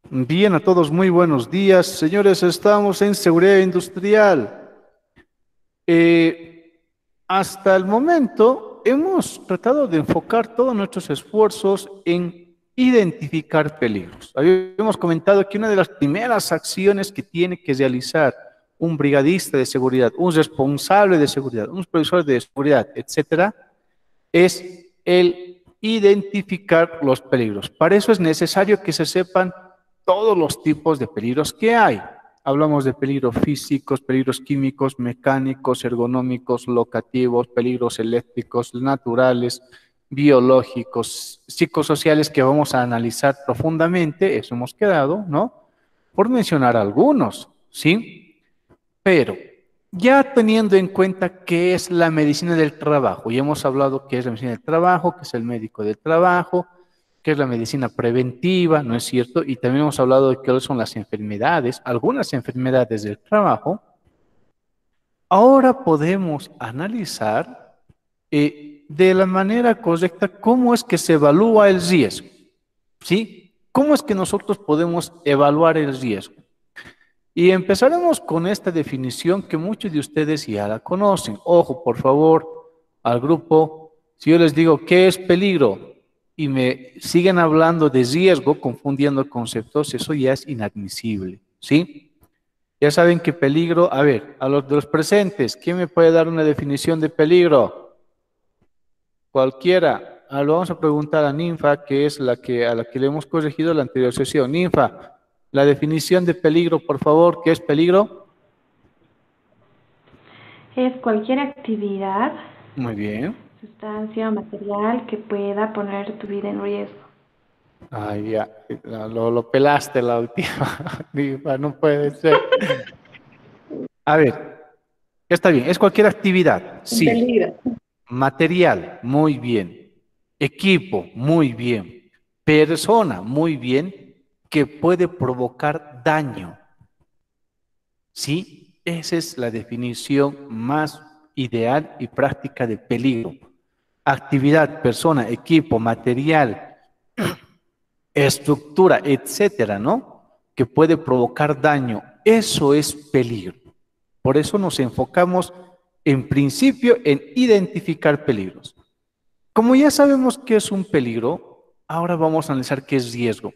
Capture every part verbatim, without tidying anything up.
Bien, a todos muy buenos días. Señores, estamos en seguridad industrial. Eh, hasta el momento hemos tratado de enfocar todos nuestros esfuerzos en identificar peligros. Habíamos comentado que una de las primeras acciones que tiene que realizar un brigadista de seguridad, un responsable de seguridad, un supervisor de seguridad, etcétera, es el identificar los peligros. Para eso es necesario que se sepan todos los tipos de peligros que hay. Hablamos de peligros físicos, peligros químicos, mecánicos, ergonómicos, locativos, peligros eléctricos, naturales, biológicos, psicosociales que vamos a analizar profundamente, eso hemos quedado, ¿no? Por mencionar algunos, ¿sí? Pero ya teniendo en cuenta qué es la medicina del trabajo, y hemos hablado qué es la medicina del trabajo, qué es el médico del trabajo, qué es la medicina preventiva, ¿no es cierto? Y también hemos hablado de qué son las enfermedades, algunas enfermedades del trabajo. Ahora podemos analizar eh, de la manera correcta cómo es que se evalúa el riesgo, ¿sí? ¿Cómo es que nosotros podemos evaluar el riesgo? Y empezaremos con esta definición que muchos de ustedes ya la conocen. Ojo, por favor, al grupo, si yo les digo qué es peligro y me siguen hablando de riesgo, confundiendo conceptos, eso ya es inadmisible, ¿sí? Ya saben que peligro, a ver, a los de los presentes, ¿quién me puede dar una definición de peligro? Cualquiera. Ah, lo vamos a preguntar a Ninfa, que es la que, a la que le hemos corregido la anterior sesión. Ninfa, la definición de peligro, por favor, ¿qué es peligro? Es cualquier actividad, Muy bien. sustancia o material que pueda poner tu vida en riesgo. Ay, ya, lo, lo pelaste la última. Ninfa, no puede ser. A ver, está bien, es cualquier actividad, Un sí. peligro. Material, muy bien. Equipo, muy bien. Persona, muy bien, que puede provocar daño. Sí, esa es la definición más ideal y práctica de peligro. Actividad, persona, equipo, material, estructura, etcétera, ¿no? Que puede provocar daño. Eso es peligro. Por eso nos enfocamos en principio en identificar peligros. Como ya sabemos qué es un peligro, ahora vamos a analizar qué es riesgo.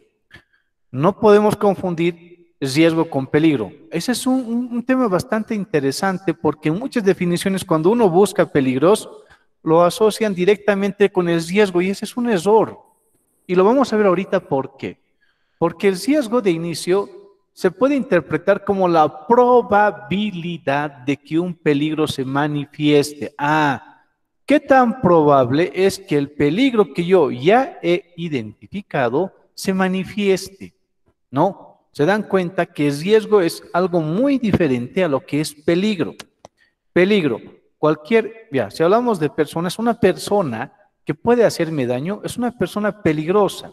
No podemos confundir riesgo con peligro. Ese es un, un- un tema bastante interesante porque en muchas definiciones cuando uno busca peligros, lo asocian directamente con el riesgo y ese es un error. Y lo vamos a ver ahorita por qué. Porque el riesgo de inicio se puede interpretar como la probabilidad de que un peligro se manifieste. Ah, ¿qué tan probable es que el peligro que yo ya he identificado se manifieste? ¿No? Se dan cuenta que el riesgo es algo muy diferente a lo que es peligro. Peligro, cualquier, ya, si hablamos de personas, una persona que puede hacerme daño es una persona peligrosa.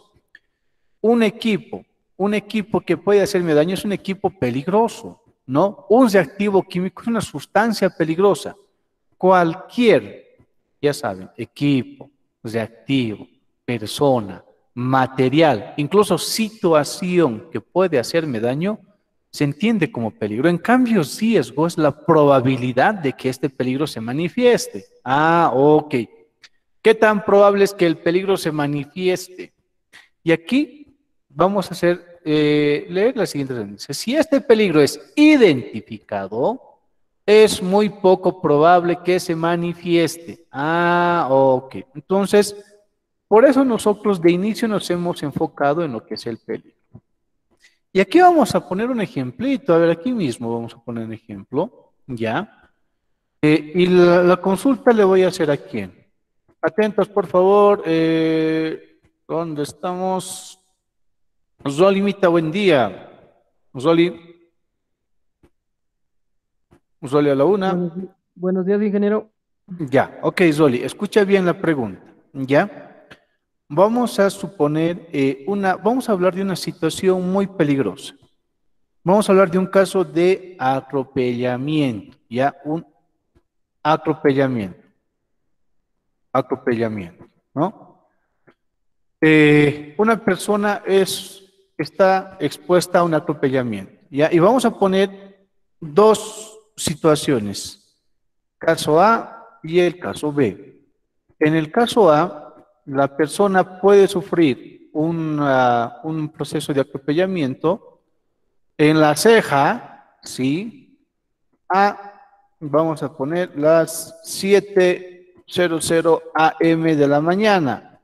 Un equipo, un equipo que puede hacerme daño es un equipo peligroso, ¿no? Un reactivo químico es una sustancia peligrosa. Cualquier, ya saben, equipo, reactivo, persona, material, incluso situación que puede hacerme daño, se entiende como peligro. En cambio, riesgo es la probabilidad de que este peligro se manifieste. Ah, ok. ¿Qué tan probable es que el peligro se manifieste? Y aquí vamos a hacer, eh, leer la siguiente sentencia. Si este peligro es identificado, es muy poco probable que se manifieste. Ah, ok. Entonces, por eso nosotros de inicio nos hemos enfocado en lo que es el peligro. Y aquí vamos a poner un ejemplito. A ver, aquí mismo vamos a poner un ejemplo. ¿Ya? Eh, y la, la consulta le voy a hacer a quién. Atentos, por favor. Eh, ¿dónde estamos? Zoli Mita, buen día. Zoli, Zoli a la una. Buenos, di- buenos días, ingeniero. Ya, ok, Zoli, escucha bien la pregunta. ¿Ya? Vamos a suponer eh, una, vamos a hablar de una situación muy peligrosa. Vamos a hablar de un caso de atropellamiento, ¿ya? Un atropellamiento, atropellamiento, ¿no? Eh, una persona es, está expuesta a un atropellamiento, ¿ya? Y vamos a poner dos situaciones, caso A y el caso B. En el caso A, la persona puede sufrir una- un proceso de atropellamiento en la ceja, ¿sí? A, vamos a poner las siete cero cero a m de la mañana.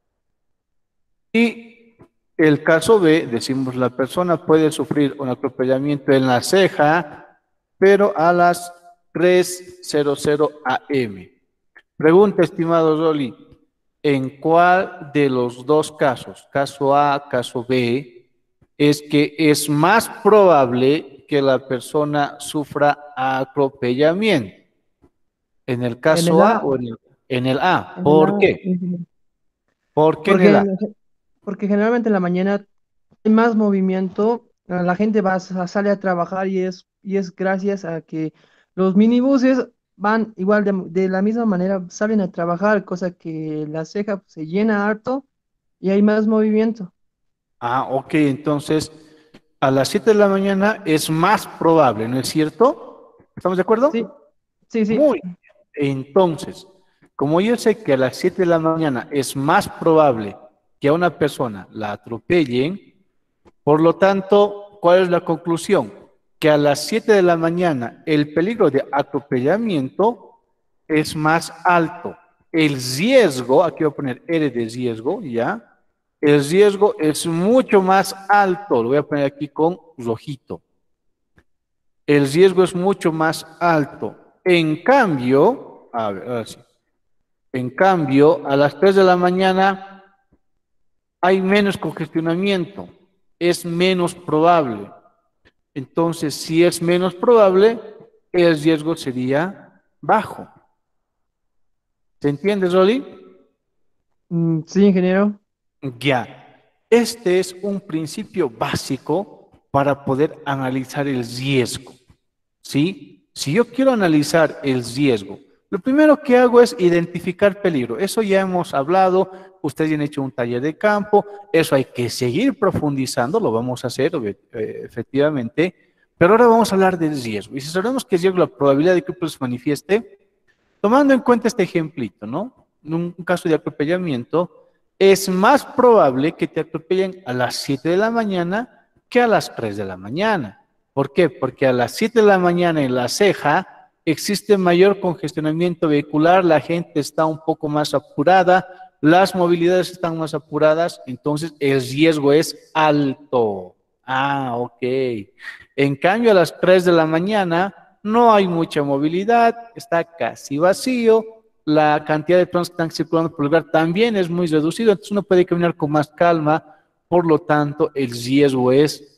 Y el caso B, decimos la persona puede sufrir un atropellamiento en la ceja, pero a las tres cero cero a m. Pregunta, estimado Rolly, ¿en cuál de los dos casos, caso A, caso B, es que es más probable que la persona sufra atropellamiento? ¿En el En el caso A A, o en el, en el A? en el ¿Por A, qué? ingeniero. ¿Por qué en Porque, el A? en- porque generalmente en la mañana hay más movimiento, eh, la gente va, a- sale a trabajar y es, y es gracias a que los minibuses van igual de, de la misma manera, salen a trabajar, cosa que la ceja se llena harto y hay más movimiento. Ah, ok, entonces a las siete de la mañana es más probable, ¿no es cierto? ¿Estamos de Sí, acuerdo? sí, sí. Muy bien. Entonces, como yo sé que a las siete de la mañana es más probable que a una persona la atropellen, por lo tanto, ¿cuál es la conclusión? Que a las siete de la mañana el peligro de atropellamiento es más alto. El riesgo, aquí voy a poner R de riesgo, ¿ya? El riesgo es mucho más alto, lo voy a poner aquí con rojito. El riesgo es mucho más alto. En cambio, a ver, ahora sí. En cambio, a las tres de la mañana hay menos congestionamiento, es menos probable. Entonces, si es menos probable, el riesgo sería bajo. ¿Se entiende, Rolly? Mm, sí, ingeniero. Ya. Este es un principio básico para poder analizar el riesgo. ¿Sí? Si yo quiero analizar el riesgo, lo primero que hago es identificar peligro. Eso ya hemos hablado, ustedes ya han hecho un taller de campo, eso hay que seguir profundizando, lo vamos a hacer eh, efectivamente, pero ahora vamos a hablar del riesgo. Y si sabemos que el riesgo, la probabilidad de que se manifieste, tomando en cuenta este ejemplito, ¿no? En un caso de atropellamiento, es más probable que te atropellen a las siete de la mañana que a las tres de la mañana. ¿Por qué? Porque a las siete de la mañana en la ceja existe mayor congestionamiento vehicular, la gente está un poco más apurada, las movilidades están más apuradas, entonces el riesgo es alto. Ah, ok. En cambio, a las tres de la mañana no hay mucha movilidad, está casi vacío, la cantidad de personas que están circulando por el lugar también es muy reducido, entonces uno puede caminar con más calma, por lo tanto, el riesgo es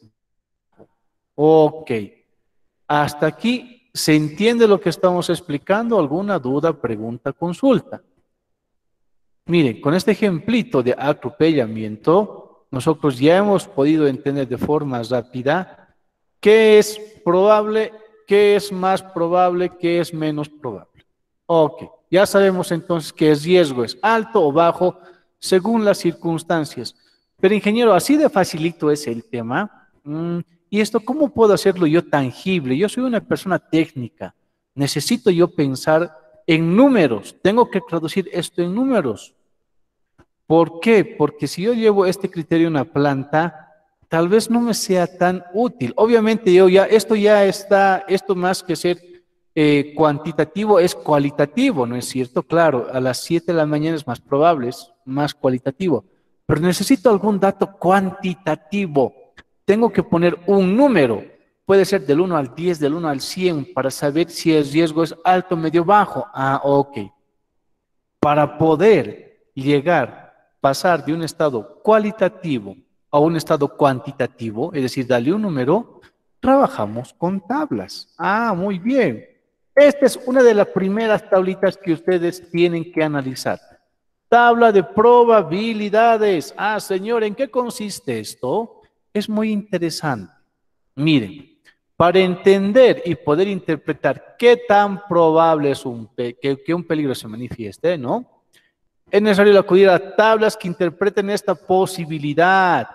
ok. Hasta aquí, ¿se entiende lo que estamos explicando? ¿Alguna duda, pregunta, consulta? Miren, con este ejemplito de atropellamiento, nosotros ya hemos podido entender de forma rápida qué es probable, qué es más probable, qué es menos probable. Ok, ya sabemos entonces que el riesgo es alto o bajo según las circunstancias. Pero ingeniero, así de facilito es el tema. Mm, ¿y esto cómo puedo hacerlo yo tangible? Yo soy una persona técnica. Necesito yo pensar en números. Tengo que traducir esto en números. ¿Por qué? Porque si yo llevo este criterio a una planta, tal vez no me sea tan útil. Obviamente yo ya, esto ya está, esto más que ser eh, cuantitativo es cualitativo, ¿no es cierto? Claro, a las siete de la mañana es más probable, es más cualitativo, pero necesito algún dato cuantitativo. Tengo que poner un número, puede ser del uno al diez, del uno al cien, para saber si el riesgo es alto, medio, bajo. Ah, ok. Para poder llegar, pasar de un estado cualitativo a un estado cuantitativo, es decir, darle un número, trabajamos con tablas. Ah, muy bien. Esta es una de las primeras tablitas que ustedes tienen que analizar. Tabla de probabilidades. Ah, señor, ¿en qué consiste esto? Es muy interesante. Miren, para entender y poder interpretar qué tan probable es un pe- que, que un peligro se manifieste, ¿no? Es necesario acudir a tablas que interpreten esta posibilidad.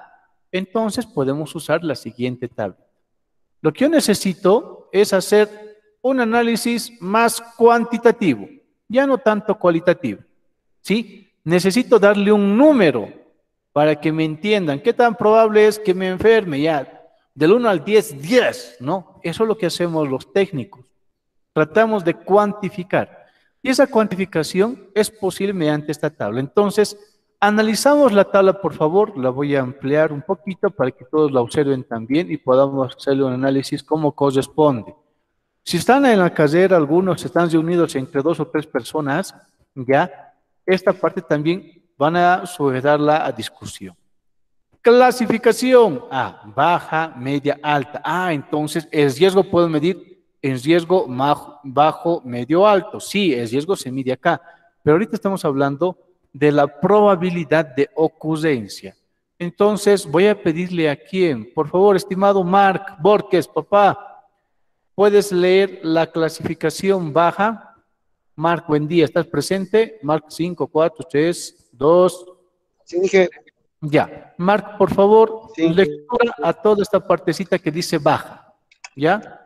Entonces podemos usar la siguiente tabla. Lo que yo necesito es hacer un análisis más cuantitativo, ya no tanto cualitativo, ¿sí? Necesito darle un número para que me entiendan qué tan probable es que me enferme, ya, del uno al diez, diez, ¿no? Eso es lo que hacemos los técnicos. Tratamos de cuantificar. Y esa cuantificación es posible mediante esta tabla. Entonces, analizamos la tabla, por favor. La voy a ampliar un poquito para que todos la observen también y podamos hacerle un análisis como corresponde. Si están en la carrera, algunos están reunidos entre dos o tres personas, ya, esta parte también van a sujetarla a discusión. Clasificación A, baja, media, alta. Ah, entonces el riesgo puedo medir en riesgo bajo, medio, alto. Sí, el riesgo se mide acá, pero ahorita estamos hablando de la probabilidad de ocurrencia. Entonces voy a pedirle a quién, por favor, estimado Marc Borges, papá, ¿puedes leer la clasificación baja? Marc, buen día, ¿estás presente? Marc, cinco, cuatro, tres, dos. Sí, dije. Ya. Marc, por favor, Sí. lectura a toda esta partecita que dice baja. ¿Ya?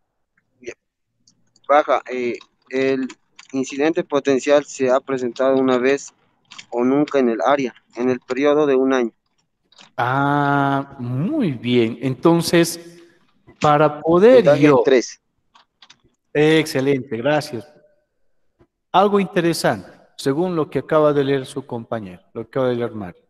Baja. Eh, el incidente potencial se ha presentado una vez o nunca en el área, en el periodo de un año. Ah, muy bien. Entonces, para poder Puntaje yo... tres. Excelente, gracias. Algo interesante, según lo que acaba de leer su compañero, lo que acaba de leer Mario.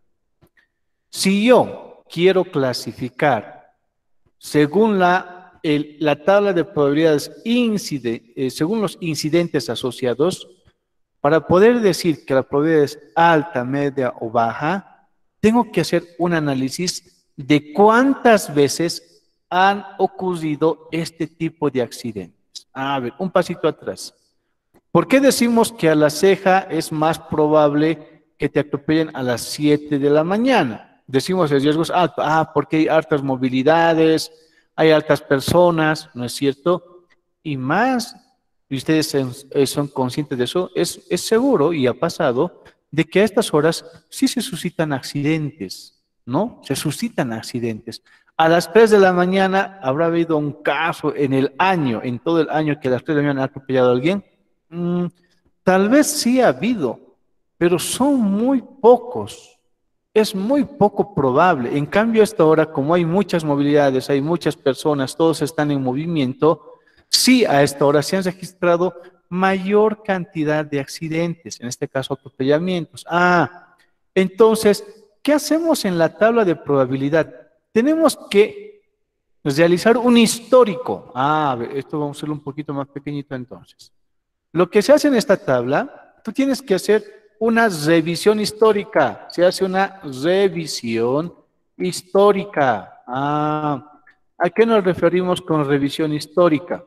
Si yo quiero clasificar según la, el- la tabla de probabilidades incide, eh, según los incidentes asociados, para poder decir que la probabilidad es alta, media o baja, tengo que hacer un análisis de cuántas veces han ocurrido este tipo de accidentes. A ver, un pasito atrás. ¿Por qué decimos que a la ceja es más probable que te atropellen a las siete de la mañana? Decimos el riesgo es alto. Ah, porque hay altas movilidades, hay altas personas, ¿no es cierto? Y más, y ustedes son, eh, son conscientes de eso, es, es seguro y ha pasado de que a estas horas sí se suscitan accidentes, ¿no? Se suscitan accidentes. A las tres de la mañana habrá habido un caso en el año, en todo el año que a las tres de la mañana ha atropellado a alguien. Mm, tal vez sí ha habido, pero son muy pocos. Es muy poco probable. En cambio, a esta hora, como hay muchas movilidades, hay muchas personas, todos están en movimiento, sí a esta hora se han registrado mayor cantidad de accidentes, en este caso atropellamientos. Ah, entonces, ¿qué hacemos en la tabla de probabilidad? Tenemos que realizar un histórico. Ah, a ver, esto vamos a hacerlo un poquito más pequeñito entonces. Lo que se hace en esta tabla, tú tienes que hacer una revisión histórica. Se hace una revisión histórica. Ah, ¿a qué nos referimos con revisión histórica?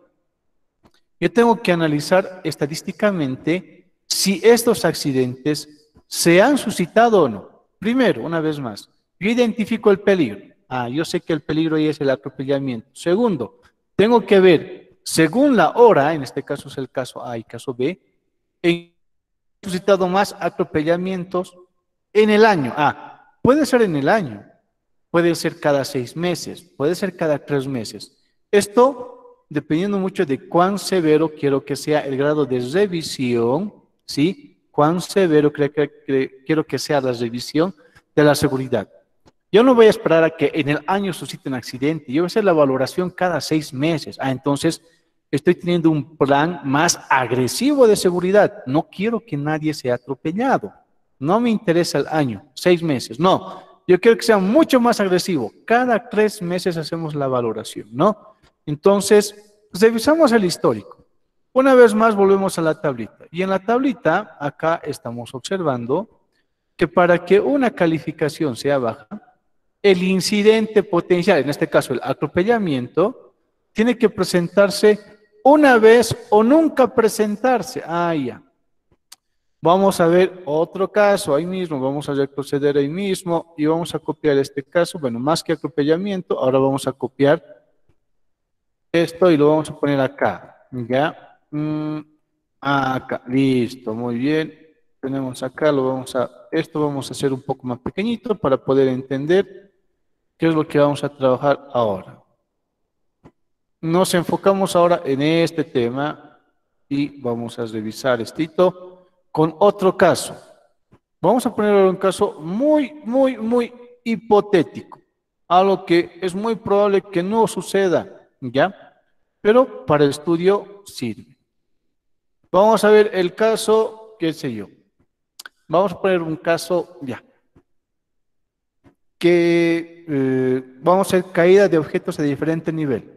Yo tengo que analizar estadísticamente si estos accidentes se han suscitado o no. Primero, una vez más, yo identifico el peligro. Ah, yo sé que el peligro ahí es el atropellamiento. Segundo, tengo que ver, según la hora, en este caso es el caso A y caso B, en suscitado más atropellamientos en el año. Ah, puede ser en el año, puede ser cada seis meses, puede ser cada tres meses. Esto dependiendo mucho de cuán severo quiero que sea el grado de revisión, ¿sí? Cuán severo creo que, que, quiero que sea la revisión de la seguridad. Yo no voy a esperar a que en el año suscite un accidente, yo voy a hacer la valoración cada seis meses. Ah, entonces estoy teniendo un plan más agresivo de seguridad. No quiero que nadie sea atropellado. No me interesa el año, seis meses, no. Yo quiero que sea mucho más agresivo. Cada tres meses hacemos la valoración, ¿no? Entonces, revisamos el histórico. Una vez más volvemos a la tablita. Y en la tablita, acá estamos observando que para que una calificación sea baja, el incidente potencial, en este caso el atropellamiento, tiene que presentarse una vez o nunca presentarse. Ah, ya. Vamos a ver otro caso ahí mismo, vamos a retroceder ahí mismo y vamos a copiar este caso. Bueno, más que atropellamiento, ahora vamos a copiar esto y lo vamos a poner acá. Ya. Mm, acá, listo, muy bien. Tenemos acá, lo vamos a, esto vamos a hacer un poco más pequeñito para poder entender ¿Qué es lo que vamos a trabajar ahora? Nos enfocamos ahora en este tema y vamos a revisar esto con otro caso. Vamos a poner un caso muy, muy, muy hipotético. Algo que es muy probable que no suceda, ¿ya? Pero para el estudio sirve. Vamos a ver el caso, qué sé yo. Vamos a poner un caso, ya. Que eh, vamos a hacer caída de objetos de diferente nivel.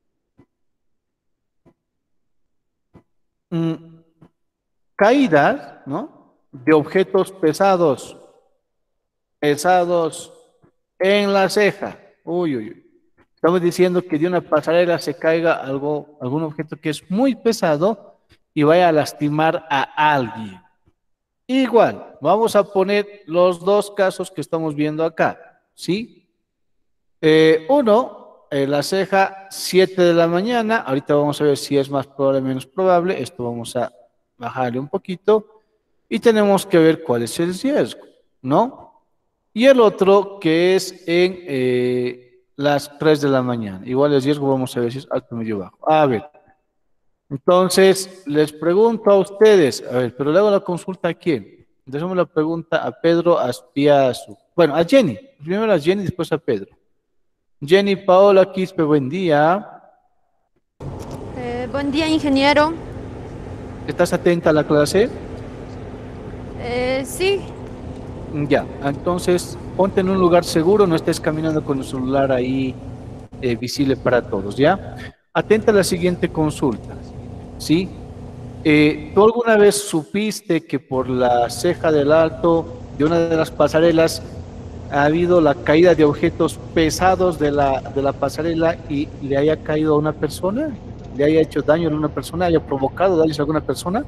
Mm, caídas, ¿no? De objetos pesados, pesados en la ceja. Uy, uy, uy. Estamos diciendo que de una pasarela se caiga algo, algún objeto que es muy pesado y vaya a lastimar a alguien. Igual, vamos a poner los dos casos que estamos viendo acá, ¿sí? Eh, uno, eh, la ceja, siete de la mañana. Ahorita vamos a ver si es más probable o menos probable. Esto vamos a bajarle un poquito. Y tenemos que ver cuál es el riesgo, ¿no? Y el otro que es en eh, las tres de la mañana. Igual el riesgo vamos a ver si es alto, medio, bajo. A ver. Entonces, les pregunto a ustedes, a ver, pero le hago la consulta a quién. Dejemos la pregunta a Pedro Aspiazu. Bueno, a Jenny. Primero a Jenny, después a Pedro. Jenny Paola Quispe, buen día. Eh, buen día, ingeniero. ¿Estás atenta a la clase? Eh, sí, Ya, entonces ponte en un lugar seguro, no estés caminando con el celular ahí eh, visible para todos, ¿ya? Atenta a la siguiente consulta, ¿sí? Eh, ¿tú alguna vez supiste que por la ceja del alto de una de las pasarelas ha habido la caída de objetos pesados de la, de la pasarela y le haya caído a una persona? ¿Le haya hecho daño a una persona? ¿Haya provocado daños a alguna persona?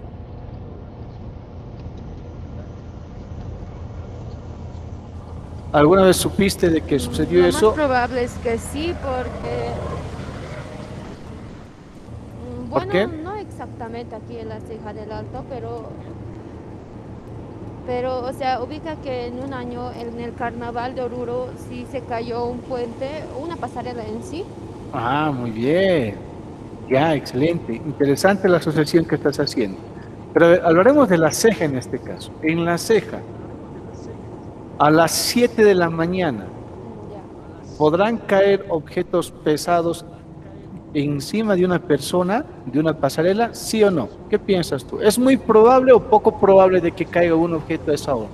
¿Alguna vez supiste de que sucedió lo eso? más probable es que sí, porque, mm, ¿Por bueno, qué? no exactamente aquí en la ceja del Alto, pero, pero, o sea, ubica que en un año en el Carnaval de Oruro sí se cayó un puente, una pasarela en sí. Ah, muy bien. Ya, excelente. Interesante la asociación que estás haciendo. Pero a ver, hablaremos de la ceja en este caso. En la ceja, a las siete de la mañana, Mm, ya. ¿podrán caer objetos pesados encima de una persona, de una pasarela? ¿Sí o no? ¿Qué piensas tú? ¿Es muy probable o poco probable de que caiga un objeto a esa hora?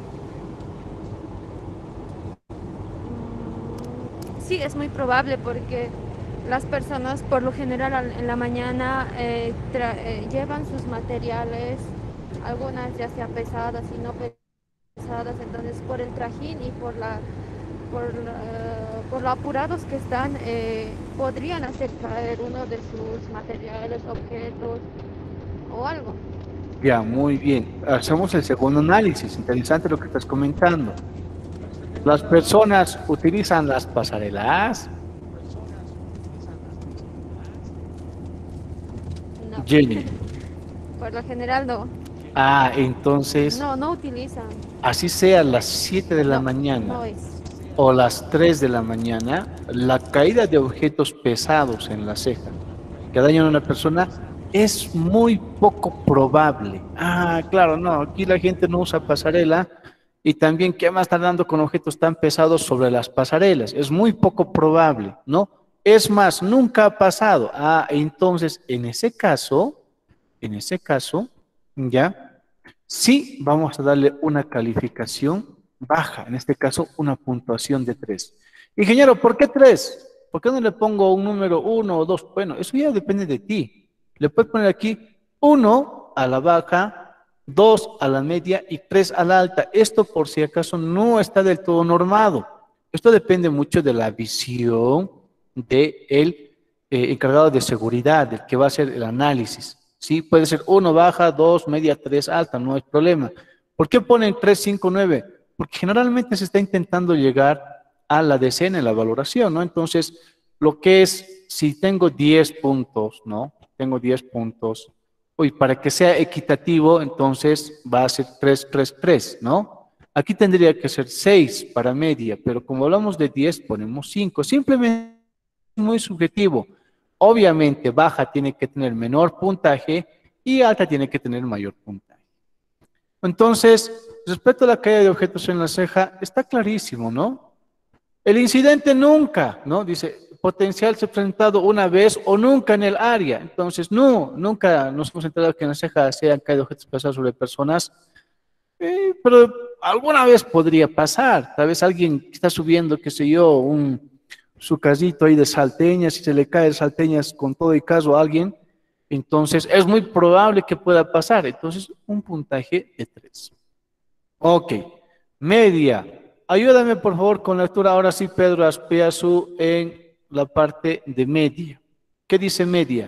Sí, es muy probable porque las personas por lo general al- en la mañana eh, tra- eh, llevan sus materiales, algunas ya sea pesadas y no pesadas, entonces por el trajín y por la por, la- por lo apurados que están, eh, podrían hacer caer uno de sus materiales, objetos o algo. Ya, muy bien. Hacemos el segundo análisis. Interesante lo que estás comentando. Las personas utilizan las pasarelas. No, Jenny. por lo general no. Ah, entonces, No, no utilizan. así sea las siete de la No, mañana no es. o las tres de la mañana, la caída de objetos pesados en la ceja que dañan a una persona es muy poco probable. Ah, claro, no, aquí la gente no usa pasarela y también, ¿qué más están dando con objetos tan pesados sobre las pasarelas? Es muy poco probable, ¿no? Es más, nunca ha pasado. Ah, entonces, en ese caso, en ese caso, ¿ya? Sí, vamos a darle una calificación baja, en este caso una puntuación de tres. Ingeniero, ¿por qué tres? ¿Por qué no le pongo un número uno o dos? Bueno, eso ya depende de ti. Le puedes poner aquí uno a la baja, dos a la media y tres a la alta. Esto por si acaso no está del todo normado. Esto depende mucho de la visión del eh, encargado de seguridad, del que va a hacer el análisis. Sí, puede ser uno baja, dos media, tres alta, no hay problema. ¿Por qué ponen tres, cinco, nueve? Porque generalmente se está intentando llegar a la decena en la valoración, ¿no? Entonces, lo que es, si tengo diez puntos, ¿no? Tengo diez puntos. Uy, para que sea equitativo, entonces va a ser tres, tres, tres, ¿no? Aquí tendría que ser seis para media, pero como hablamos de diez, ponemos cinco. Simplemente es muy subjetivo. Obviamente, baja tiene que tener menor puntaje y alta tiene que tener mayor puntaje. Entonces, respecto a la caída de objetos en la ceja, está clarísimo, ¿no? El incidente nunca, ¿no? Dice, potencial se ha presentado una vez o nunca en el área. Entonces, no, nunca nos hemos enterado que en la ceja se han caído objetos pesados sobre personas, eh, pero alguna vez podría pasar. Tal vez alguien que está subiendo, qué sé yo, un, su casito ahí de salteñas y se le cae salteñas con todo y caso a alguien, entonces es muy probable que pueda pasar. Entonces, un puntaje de tres. Ok, media. Ayúdame por favor con la lectura ahora sí, Pedro Aspiazu, en la parte de media. ¿Qué dice media?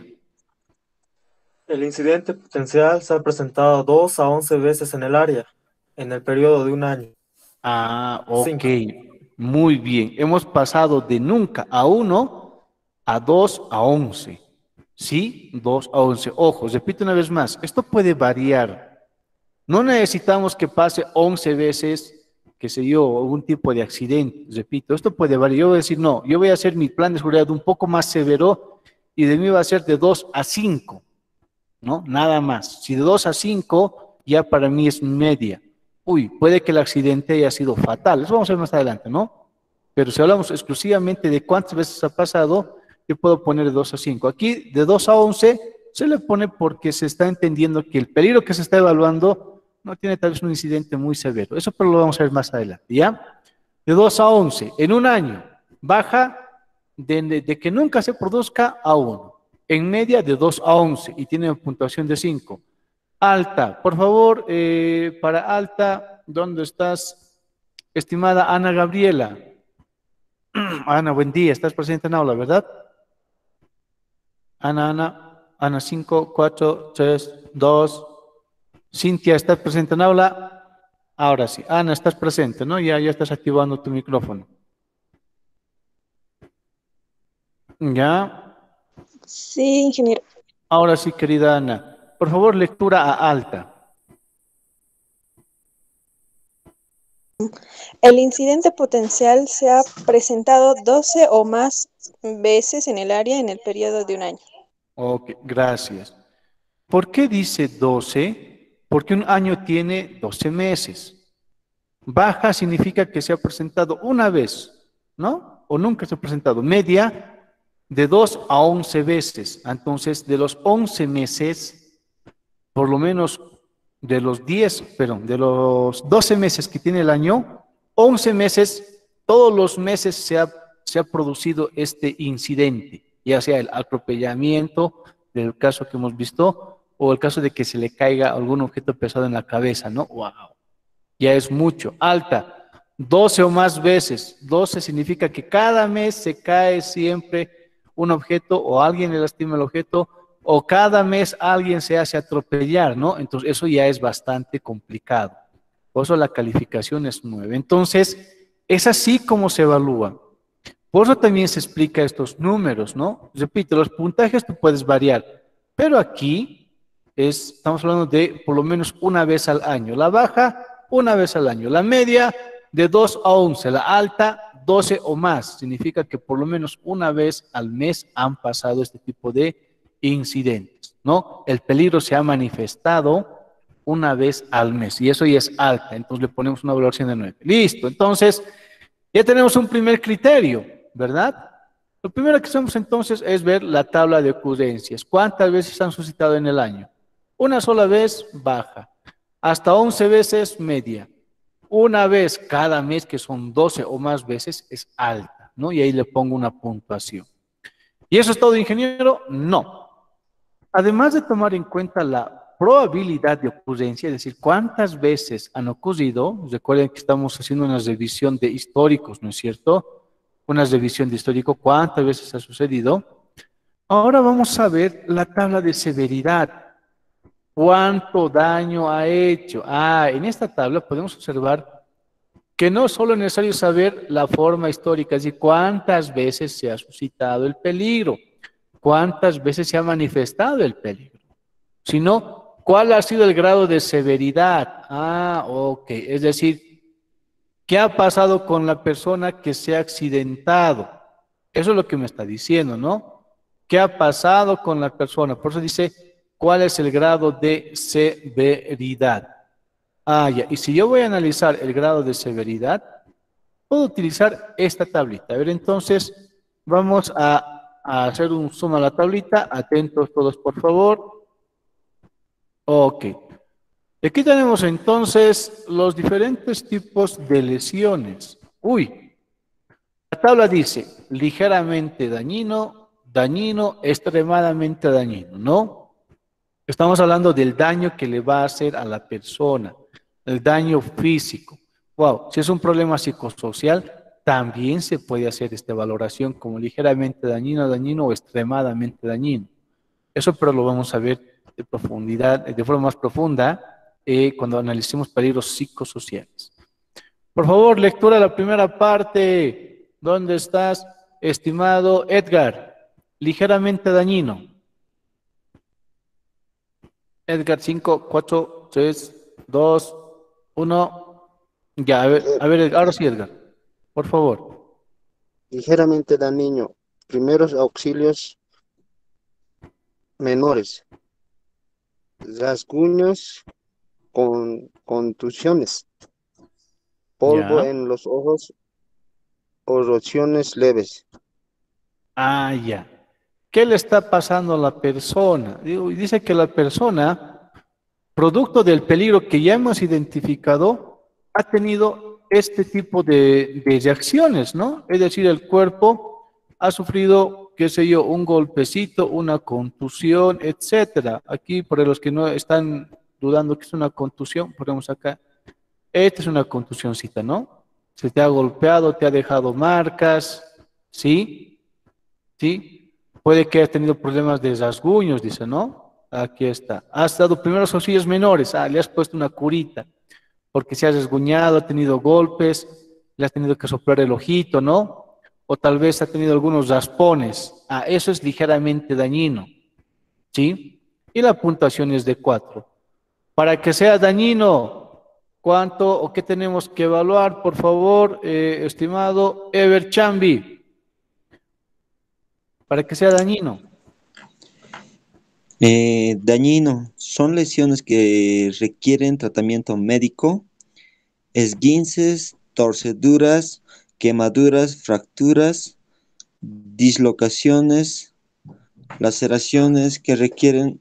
El incidente potencial se ha presentado dos a once veces en el área, en el periodo de un año. Ah, ok, Cinco. muy bien. Hemos pasado de nunca a uno a dos a once. ¿Sí? dos a once. Ojo, repito una vez más, esto puede variar. No necesitamos que pase once veces, qué sé yo, algún tipo de accidente. Repito, esto puede variar. Yo voy a decir, no, yo voy a hacer mi plan de seguridad un poco más severo y de mí va a ser de dos a cinco, ¿no? Nada más. Si de dos a cinco, ya para mí es media. Uy, puede que el accidente haya sido fatal. Eso vamos a ver más adelante, ¿no? Pero si hablamos exclusivamente de cuántas veces ha pasado, yo puedo poner de dos a cinco. Aquí, de dos a once, se le pone porque se está entendiendo que el peligro que se está evaluando no tiene tal vez un incidente muy severo. Eso pero lo vamos a ver más adelante, ¿ya? De dos a once, en un año, baja de, de, de que nunca se produzca a uno. En media, de dos a once, y tiene una puntuación de cinco. Alta, por favor, eh, para alta, ¿dónde estás? Estimada Ana Gabriela. Ana, buen día, estás presente en aula, ¿verdad? Ana, Ana, Ana, cinco, cuatro, tres, dos. Cintia, ¿estás presente en aula? Ahora sí. Ana, estás presente, ¿no? Ya, ya estás activando tu micrófono. ¿Ya? Sí, ingeniero. Ahora sí, querida Ana. Por favor, lectura a alta. El incidente potencial se ha presentado doce o más veces en el área en el periodo de un año. Ok, gracias. ¿Por qué dice doce? Porque un año tiene doce meses. Baja significa que se ha presentado una vez, ¿no? O nunca se ha presentado. Media, de dos a once veces. Entonces, de los once meses, por lo menos de los diez, perdón, de los doce meses que tiene el año, once meses, todos los meses se ha, se ha producido este incidente, ya sea el atropellamiento, del caso que hemos visto, o el caso de que se le caiga algún objeto pesado en la cabeza, ¿no? ¡Wow! Ya es mucho. Alta, doce o más veces. doce significa que cada mes se cae siempre un objeto o alguien le lastima el objeto o cada mes alguien se hace atropellar, ¿no? Entonces eso ya es bastante complicado. Por eso la calificación es nueve. Entonces, es así como se evalúa. Por eso también se explica estos números, ¿no? Repito, los puntajes tú puedes variar, pero aquí es, estamos hablando de por lo menos una vez al año. La baja, una vez al año. La media, de dos a once. La alta, doce o más. Significa que por lo menos una vez al mes han pasado este tipo de incidentes, ¿no? El peligro se ha manifestado una vez al mes y eso ya es alta. Entonces le ponemos una valoración de nueve. Listo. Entonces, ya tenemos un primer criterio, ¿verdad? Lo primero que hacemos entonces es ver la tabla de ocurrencias. ¿Cuántas veces han suscitado en el año? Una sola vez, baja. Hasta once veces, media. Una vez cada mes, que son doce o más veces, es alta, ¿no? Y ahí le pongo una puntuación. ¿Y eso es todo, ingeniero? No. Además de tomar en cuenta la probabilidad de ocurrencia, es decir, cuántas veces han ocurrido, recuerden que estamos haciendo una revisión de históricos, ¿no es cierto? Una revisión de histórico, cuántas veces ha sucedido. Ahora vamos a ver la tabla de severidad. ¿Cuánto daño ha hecho? Ah, en esta tabla podemos observar que no solo es necesario saber la forma histórica, es decir, cuántas veces se ha suscitado el peligro, cuántas veces se ha manifestado el peligro, sino cuál ha sido el grado de severidad. Ah, ok, es decir, ¿Qué ha pasado con la persona que se ha accidentado? Eso es lo que me está diciendo, ¿no? ¿Qué ha pasado con la persona? Por eso dice, ¿cuál es el grado de severidad? Ah, ya. Y si yo voy a analizar el grado de severidad, puedo utilizar esta tablita. A ver, entonces, vamos a, a hacer un zoom a la tablita. Atentos todos, por favor. Ok. Aquí tenemos entonces los diferentes tipos de lesiones. Uy, la tabla dice ligeramente dañino, dañino, extremadamente dañino, ¿no? Estamos hablando del daño que le va a hacer a la persona, el daño físico. Wow, si es un problema psicosocial, también se puede hacer esta valoración como ligeramente dañino, dañino o extremadamente dañino. Eso pero lo vamos a ver de profundidad, de forma más profunda, eh, cuando analicemos peligros psicosociales. Por favor, lectura de la primera parte. ¿Dónde estás, estimado Edgar? Ligeramente dañino. Edgar, cinco, cuatro, tres, dos, uno. Ya, a ver, a ver, ahora sí, Edgar. Por favor. Ligeramente dañino. Primeros auxilios menores. Rasguños con contusiones. Polvo Ya. en los ojos o erosiones leves. Ah, ya. ¿Qué le está pasando a la persona? Digo, y dice que la persona, producto del peligro que ya hemos identificado, ha tenido este tipo de, de reacciones, ¿no? Es decir, el cuerpo ha sufrido, qué sé yo, un golpecito, una contusión, etcétera. Aquí, para los que no están dudando que es una contusión, ponemos acá, esta es una contusioncita, ¿no? Se te ha golpeado, te ha dejado marcas, ¿sí? ¿Sí? Puede que hayas tenido problemas de rasguños, dice, ¿no? Aquí está. Has dado primeros auxilios menores, ah, le has puesto una curita, porque se ha rasguñado, ha tenido golpes, le has tenido que soplar el ojito, ¿no? O tal vez ha tenido algunos raspones, ah, eso es ligeramente dañino, ¿sí? Y la puntuación es de cuatro. Para que sea dañino, ¿cuánto o qué tenemos que evaluar, por favor, eh, estimado Ever Chambi? Para que sea dañino. Eh, dañino, son lesiones que requieren tratamiento médico, esguinces, torceduras, quemaduras, fracturas, dislocaciones, laceraciones que requieren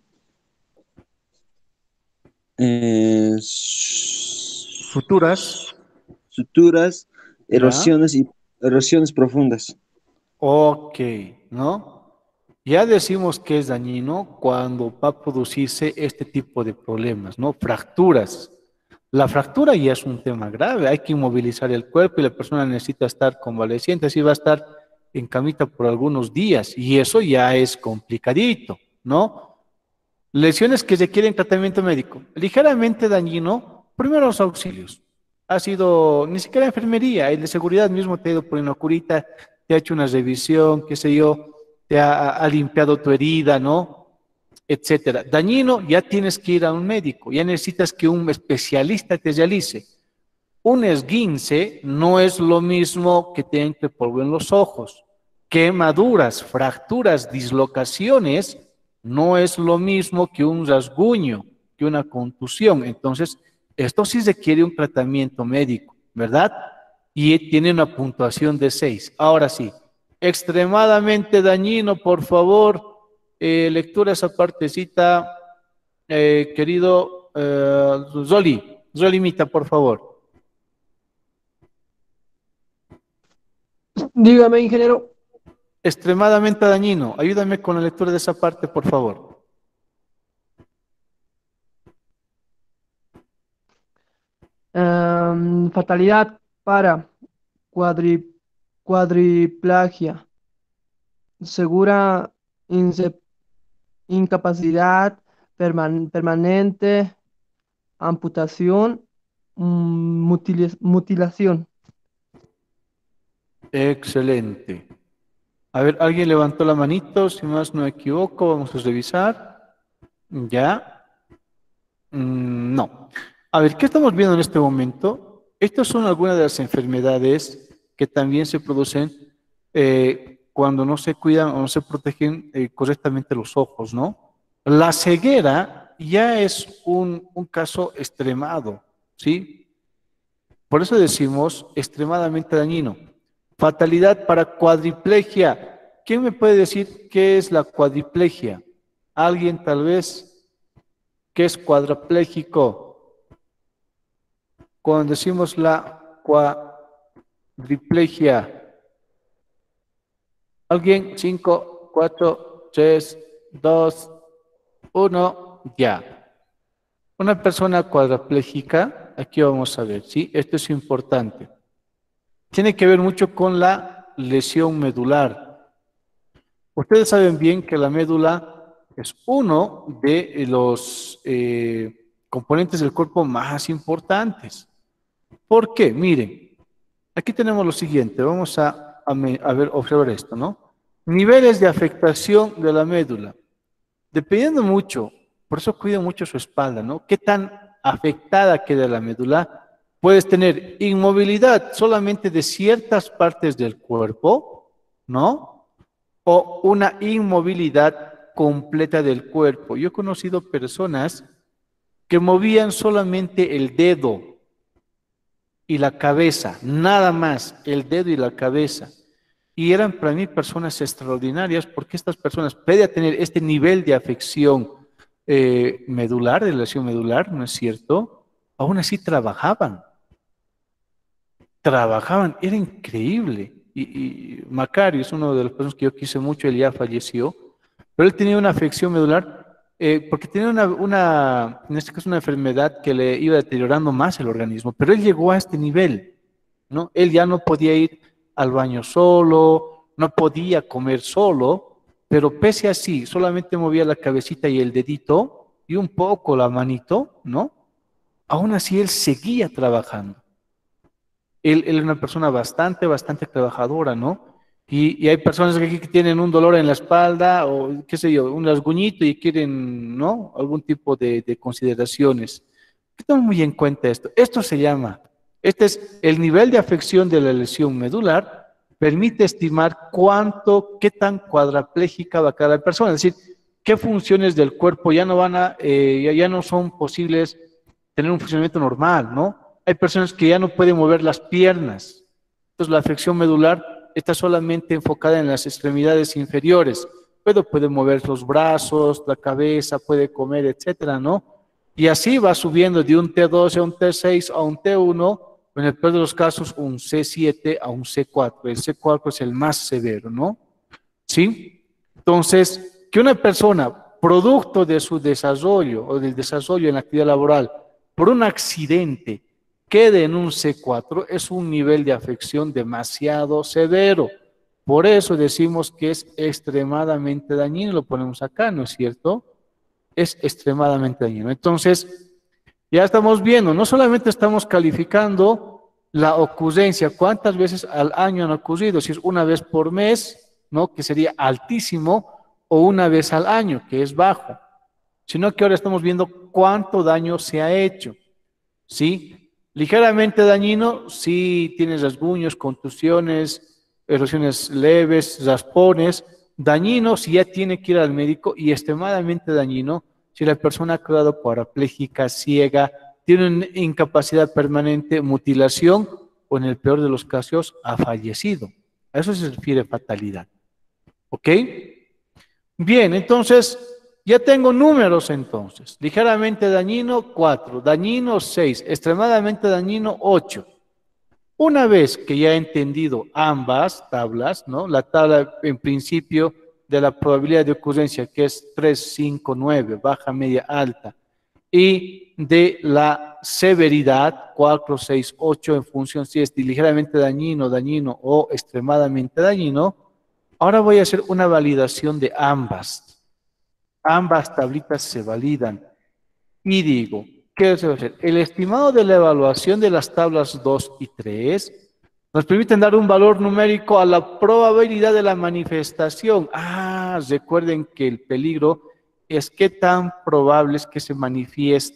eh, Futuras. suturas, Ya. erosiones y erosiones profundas. Ok, ¿no? Ya decimos que es dañino cuando va a producirse este tipo de problemas, ¿no? Fracturas. La fractura ya es un tema grave, hay que inmovilizar el cuerpo y la persona necesita estar convaleciente, así va a estar en camita por algunos días y eso ya es complicadito, ¿no? Lesiones que requieren tratamiento médico. Ligeramente dañino, primeros auxilios. Ha sido, ni siquiera enfermería, el de seguridad mismo te ha ido por una curita, te ha hecho una revisión, qué sé yo, te ha, ha limpiado tu herida, ¿no? Etcétera. Dañino, ya tienes que ir a un médico, ya necesitas que un especialista te realice. Un esguince no es lo mismo que te entre polvo en los ojos. Quemaduras, fracturas, dislocaciones, no es lo mismo que un rasguño, que una contusión. Entonces, esto sí requiere un tratamiento médico, ¿verdad? Y tiene una puntuación de seis. Ahora sí, extremadamente dañino, por favor, eh, lectura esa partecita, eh, querido eh, Zoli, Zolimita, por favor. Dígame, ingeniero. Extremadamente dañino. Ayúdame con la lectura de esa parte, por favor. Em, fatalidad para cuadri, cuadriplagia, segura ince- incapacidad perman- permanente, amputación, mm, mutili- mutilación. Excelente. A ver, alguien levantó la manito, si más no me equivoco, vamos a revisar. Ya. Mm, no. A ver, ¿qué estamos viendo en este momento? Estas son algunas de las enfermedades que también se producen eh, cuando no se cuidan o no se protegen eh, correctamente los ojos, ¿no? La ceguera ya es un, un caso extremado, ¿sí? Por eso decimos extremadamente dañino. Fatalidad para cuadriplegia. ¿Quién me puede decir qué es la cuadriplegia? ¿Alguien tal vez que es cuadraplégico? Cuando decimos la cuadriplegia. ¿Alguien? Cinco, cuatro, tres, dos, uno, ya. Una persona cuadraplégica, aquí vamos a ver, ¿sí? Esto es importante. Tiene que ver mucho con la lesión medular. Ustedes saben bien que la médula es uno de los eh, componentes del cuerpo más importantes. ¿Por qué? Miren, aquí tenemos lo siguiente, vamos a, a, a ver, observar esto, ¿no? Niveles de afectación de la médula. Dependiendo mucho, por eso cuida mucho su espalda, ¿no? ¿Qué tan afectada queda la médula? Puedes tener inmovilidad solamente de ciertas partes del cuerpo, ¿no? O una inmovilidad completa del cuerpo. Yo he conocido personas que movían solamente el dedo y la cabeza, nada más, el dedo y la cabeza. Y eran para mí personas extraordinarias porque estas personas, pese a tener este nivel de afección eh, medular, de lesión medular, ¿no es cierto? Aún así trabajaban. Trabajaban, era increíble. Y, y Macario es uno de los personas que yo quise mucho, él ya falleció, pero él tenía una afección medular eh, porque tenía una, una, en este caso una enfermedad que le iba deteriorando más el organismo, pero él llegó a este nivel, ¿no? Él ya no podía ir al baño solo, no podía comer solo, pero pese a sí, solamente movía la cabecita y el dedito y un poco la manito, ¿no? Aún así él seguía trabajando. Él, él es una persona bastante, bastante trabajadora, ¿no? Y, y hay personas que, que tienen un dolor en la espalda o, qué sé yo, un rasguñito y quieren, ¿no? Algún tipo de, de consideraciones. Toma muy en cuenta esto. Esto se llama, este es el nivel de afección de la lesión medular, permite estimar cuánto, qué tan cuadraplégica va cada persona, es decir, qué funciones del cuerpo ya no van a, eh, ya, ya no son posibles tener un funcionamiento normal, ¿no? Hay personas que ya no pueden mover las piernas. Entonces la afección medular está solamente enfocada en las extremidades inferiores, pero puede mover los brazos, la cabeza, puede comer, etcétera, ¿no? Y así va subiendo de un T doce a un T seis a un T uno, en el peor de los casos un C siete a un C cuatro. El C cuatro es el más severo, ¿no? ¿Sí? Entonces, que una persona, producto de su desarrollo o del desarrollo en la actividad laboral, por un accidente, quede en un C cuatro, es un nivel de afección demasiado severo. Por eso decimos que es extremadamente dañino, lo ponemos acá, ¿no es cierto? Es extremadamente dañino. Entonces, ya estamos viendo, no solamente estamos calificando la ocurrencia, cuántas veces al año han ocurrido, si es una vez por mes, ¿no? Que sería altísimo, o una vez al año, que es bajo, sino que ahora estamos viendo cuánto daño se ha hecho, ¿sí? Ligeramente dañino, si tienes rasguños, contusiones, erosiones leves, raspones. Dañino si ya tiene que ir al médico, y extremadamente dañino si la persona ha quedado cuadraplégica, ciega, tiene una incapacidad permanente, mutilación o en el peor de los casos ha fallecido. A eso se refiere fatalidad. ¿Ok? Bien, entonces ya tengo números entonces. Ligeramente dañino, cuatro. Dañino, seis. Extremadamente dañino, ocho. Una vez que ya he entendido ambas tablas, ¿no? La tabla en principio de la probabilidad de ocurrencia, que es tres, cinco, nueve, baja, media, alta, y de la severidad, cuatro, seis, ocho, en función si es ligeramente dañino, dañino o extremadamente dañino. Ahora voy a hacer una validación de ambas. Ambas tablitas se validan. Y digo, ¿qué se va a hacer? El estimado de la evaluación de las tablas dos y tres nos permiten dar un valor numérico a la probabilidad de la manifestación. Ah, recuerden que el peligro es qué tan probable es que se manifieste.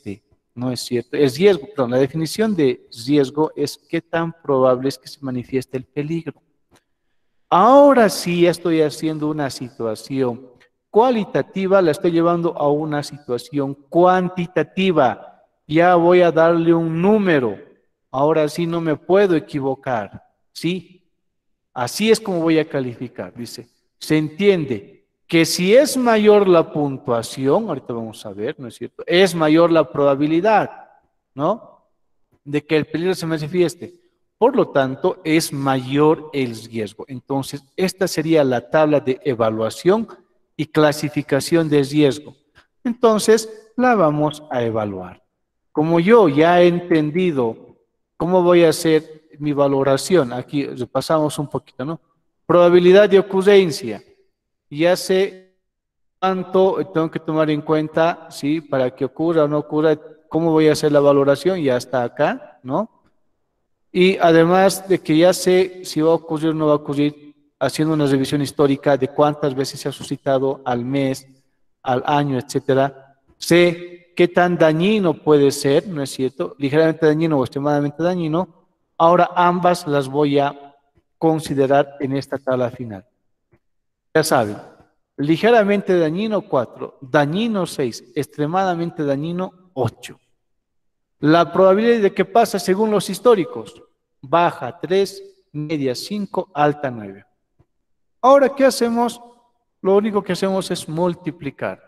¿no es cierto? Es riesgo, perdón, la definición de riesgo es qué tan probable es que se manifieste el peligro. Ahora sí estoy haciendo una situación cualitativa, la estoy llevando a una situación cuantitativa. Ya voy a darle un número. Ahora sí no me puedo equivocar, ¿sí? Así es como voy a calificar, dice. Se entiende que si es mayor la puntuación, ahorita vamos a ver, ¿no es cierto? Es mayor la probabilidad, ¿no? De que el peligro se manifieste. Por lo tanto, es mayor el riesgo. Entonces, esta sería la tabla de evaluación y clasificación de riesgo. Entonces, la vamos a evaluar. Como yo ya he entendido cómo voy a hacer mi valoración, aquí repasamos un poquito, ¿no? Probabilidad de ocurrencia. Ya sé cuánto tengo que tomar en cuenta, ¿sí? Para que ocurra o no ocurra, cómo voy a hacer la valoración, ya está acá, ¿no? Y además de que ya sé si va a ocurrir o no va a ocurrir, haciendo una revisión histórica de cuántas veces se ha suscitado al mes, al año, etcétera. Sé qué tan dañino puede ser, ¿no es cierto? Ligeramente dañino o extremadamente dañino. Ahora ambas las voy a considerar en esta tabla final. Ya saben, ligeramente dañino cuatro, dañino seis, extremadamente dañino ocho. La probabilidad de que pase según los históricos, baja tres, media cinco, alta nueve. Ahora, ¿qué hacemos? Lo único que hacemos es multiplicar.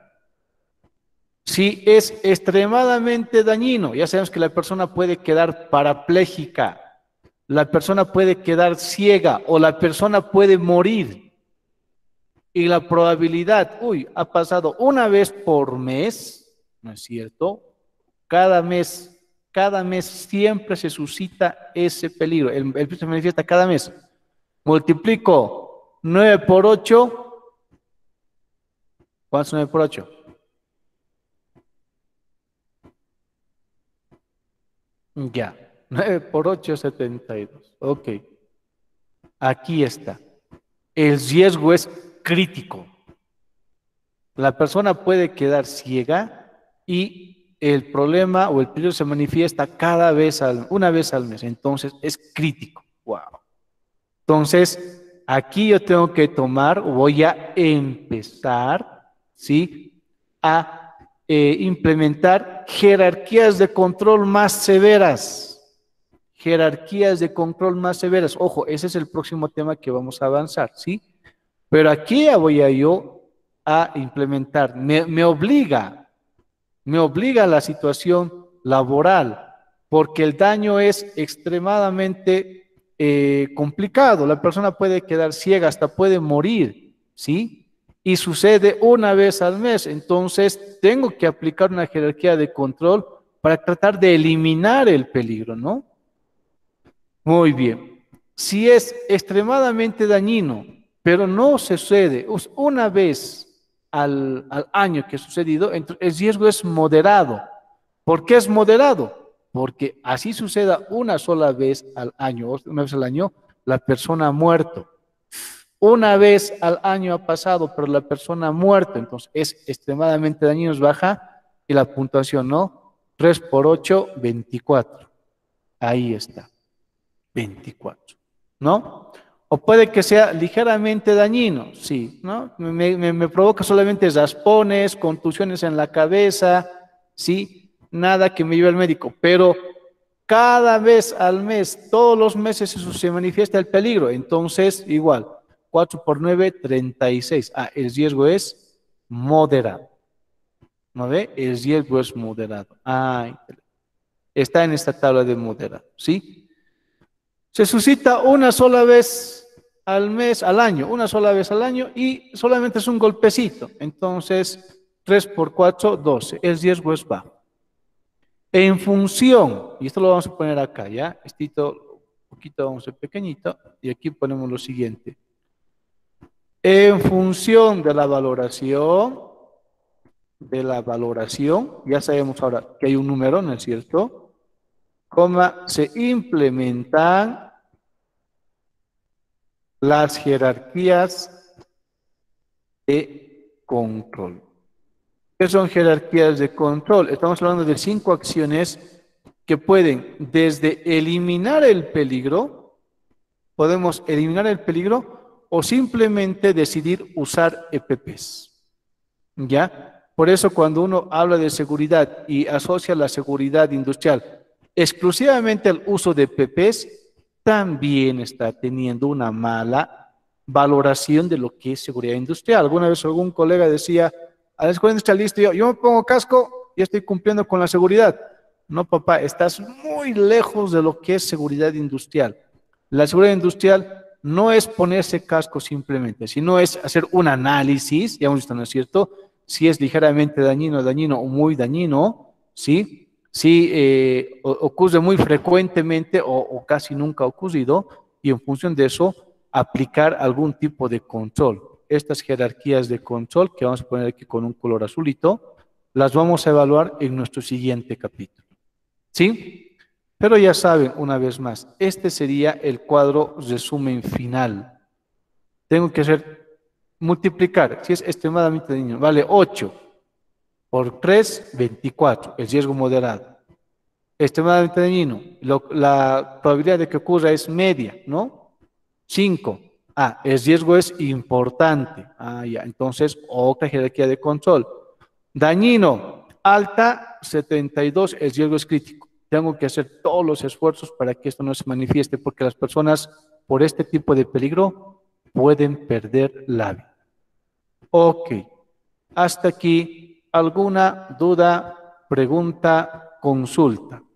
Si es extremadamente dañino, ya sabemos que la persona puede quedar parapléjica, la persona puede quedar ciega o la persona puede morir. Y la probabilidad, uy, ha pasado una vez por mes, ¿no es cierto? Cada mes, cada mes siempre se suscita ese peligro. El, el peligro se manifiesta cada mes. Multiplico nueve por ocho. ¿Cuánto es nueve por ocho? Ya, nueve por ocho, setenta y dos. Ok. Aquí está. El riesgo es crítico. La persona puede quedar ciega y el problema o el peligro se manifiesta cada vez, al, una vez al mes. Entonces es crítico. Wow. Entonces, aquí yo tengo que tomar, voy a empezar, ¿sí? A eh, implementar jerarquías de control más severas. Jerarquías de control más severas. Ojo, ese es el próximo tema que vamos a avanzar, ¿sí? Pero aquí ya voy a yo a implementar, me, me obliga, me obliga a la situación laboral, porque el daño es extremadamente eh, complicado. La persona puede quedar ciega, hasta puede morir, ¿sí? Y sucede una vez al mes. Entonces, tengo que aplicar una jerarquía de control para tratar de eliminar el peligro, ¿no? Muy bien. Si es extremadamente dañino, pero no sucede una vez al, al año que ha sucedido, el riesgo es moderado. ¿Por qué es moderado? Porque así suceda una sola vez al año, una vez al año, la persona ha muerto. Una vez al año ha pasado, pero la persona ha muerto, entonces es extremadamente dañino, es baja, y la puntuación, ¿no? tres por ocho, veinticuatro. Ahí está. veinticuatro, ¿no? O puede que sea ligeramente dañino, sí, ¿no? Me, me, me provoca solamente raspones, contusiones en la cabeza, sí, nada que me lleve al médico, pero cada vez al mes, todos los meses eso se manifiesta el peligro, entonces igual, cuatro por nueve, treinta y seis. Ah, el riesgo es moderado, ¿no ve? El riesgo es moderado. Ah, está en esta tabla de moderado, ¿sí? Se suscita una sola vez al mes, al año, una sola vez al año y solamente es un golpecito. Entonces, tres por cuatro, doce. El riesgo es bajo. En función, y esto lo vamos a poner acá, ¿ya? Estito, un poquito vamos a ser pequeñito, y aquí ponemos lo siguiente. En función de la valoración, de la valoración, ya sabemos ahora que hay un número, ¿no es cierto? Coma, se implementan las jerarquías de control. ¿Qué son jerarquías de control? Estamos hablando de cinco acciones que pueden desde eliminar el peligro, podemos eliminar el peligro o simplemente decidir usar E P Ps. ¿Ya? Por eso cuando uno habla de seguridad y asocia la seguridad industrial exclusivamente al uso de E P Ps, también está teniendo una mala valoración de lo que es seguridad industrial. Alguna vez algún colega decía, a la seguridad industrial, listo, yo, yo me pongo casco y estoy cumpliendo con la seguridad. No, papá, estás muy lejos de lo que es seguridad industrial. La seguridad industrial no es ponerse casco simplemente, sino es hacer un análisis, ya hemos visto, ¿no es cierto? Si es ligeramente dañino, dañino o muy dañino, ¿sí? Si eh, ocurre muy frecuentemente o, o casi nunca ha ocurrido, y en función de eso, aplicar algún tipo de control. Estas jerarquías de control, que vamos a poner aquí con un color azulito, las vamos a evaluar en nuestro siguiente capítulo. ¿Sí? Pero ya saben, una vez más, este sería el cuadro resumen final. Tengo que hacer, multiplicar, si es extremadamente dañino, vale ocho. Por tres, veinticuatro, el riesgo moderado. Extremadamente dañino, lo, la probabilidad de que ocurra es media, ¿no? cinco. Ah, el riesgo es importante. Ah, ya, entonces otra jerarquía de control. Dañino, alta, setenta y dos, el riesgo es crítico. Tengo que hacer todos los esfuerzos para que esto no se manifieste, porque las personas por este tipo de peligro pueden perder la vida. Ok, hasta aquí. ¿Alguna duda, pregunta, consulta?